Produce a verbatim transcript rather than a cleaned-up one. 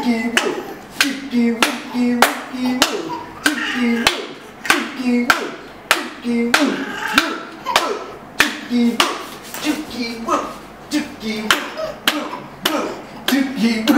Tookie woo, tookie wookie wookie woo, tookie woo, tookie woo, tookie woo, woo, woo, tookie woo, tookie woo, tookie woo, woo, woo, tookie woo.